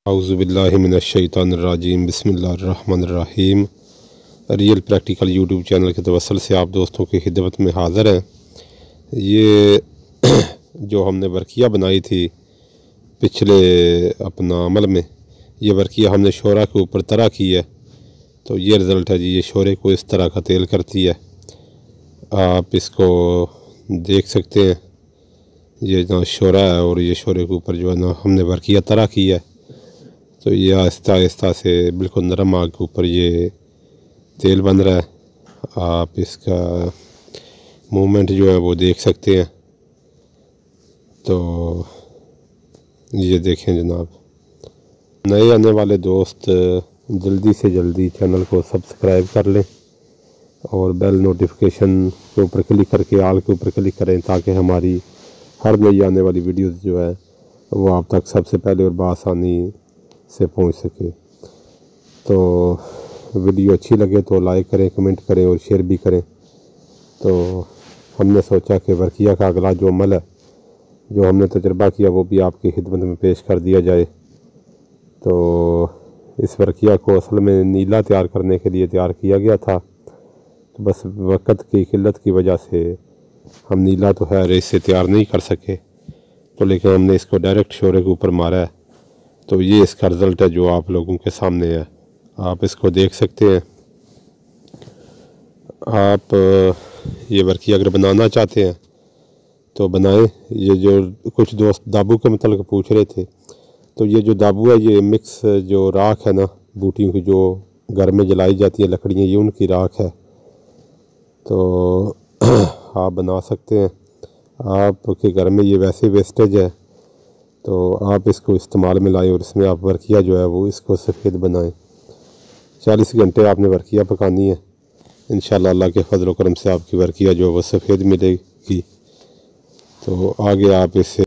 औज़ुबिल्लाहि मिनश्शैतानिर्रजीम बिस्मिल्लाहिर्रहमानिर्रहीम। Real practical YouTube channel के तवस्सुल से आप दोस्तों की खिदमत में हाज़िर हैं। ये जो हमने वर्किया बनाई थी पिछले अपना अमल में, ये वर्किया हमने शोरा के ऊपर तरह की है। तो ये रिज़ल्ट है जी। ये शोरे को इस तरह का तेल करती है, आप इसको देख सकते हैं। ये ना शोरा है और ये शोरे के ऊपर जो है ना हमने वर्किया तरह की है। तो ये आहिस्ता आहिस्ता से बिल्कुल नरम आग के ऊपर ये तेल बन रहा है। आप इसका मूवमेंट जो है वो देख सकते हैं। तो ये देखें जनाब, नए आने वाले दोस्त जल्दी से जल्दी चैनल को सब्सक्राइब कर लें और बेल नोटिफिकेशन के ऊपर क्लिक करके आल के ऊपर क्लिक करें, ताकि हमारी हर नई आने वाली वीडियोस जो है वो आप तक सबसे पहले और बआसानी से पहुंच सके। तो वीडियो अच्छी लगे तो लाइक करें, कमेंट करें और शेयर भी करें। तो हमने सोचा कि वर्किया का अगला जो अमल है, जो हमने तजर्बा किया, वो भी आपकी खिदमत में पेश कर दिया जाए। तो इस वर्किया को असल में नीला तैयार करने के लिए तैयार किया गया था, तो बस वक़्त की किल्लत की वजह से हम नीला तो है इससे तैयार नहीं कर सके। तो लेकिन हमने इसको डायरेक्ट शोरे के ऊपर मारा है। तो ये इसका रिज़ल्ट है जो आप लोगों के सामने है, आप इसको देख सकते हैं। आप ये वर्किया अगर बनाना चाहते हैं तो बनाएं। ये जो कुछ दोस्त दाबू के मतलब पूछ रहे थे, तो ये जो दाबू है, ये मिक्स जो राख है ना बूटियों की, जो घर में जलाई जाती है लकड़ियाँ, ये उनकी राख है। तो आप बना सकते हैं। आपके घर में ये वैसे वेस्टेज है, तो आप इसको इस्तेमाल में लाएं और इसमें आप वर्किया जो है वो इसको सफ़ेद बनाएं। 40 घंटे आपने वर्किया पकानी है। इंशाअल्लाह अल्लाह के फजल व करम से आपकी वर्किया जो है वो सफ़ेद मिलेगी। तो आगे आप इससे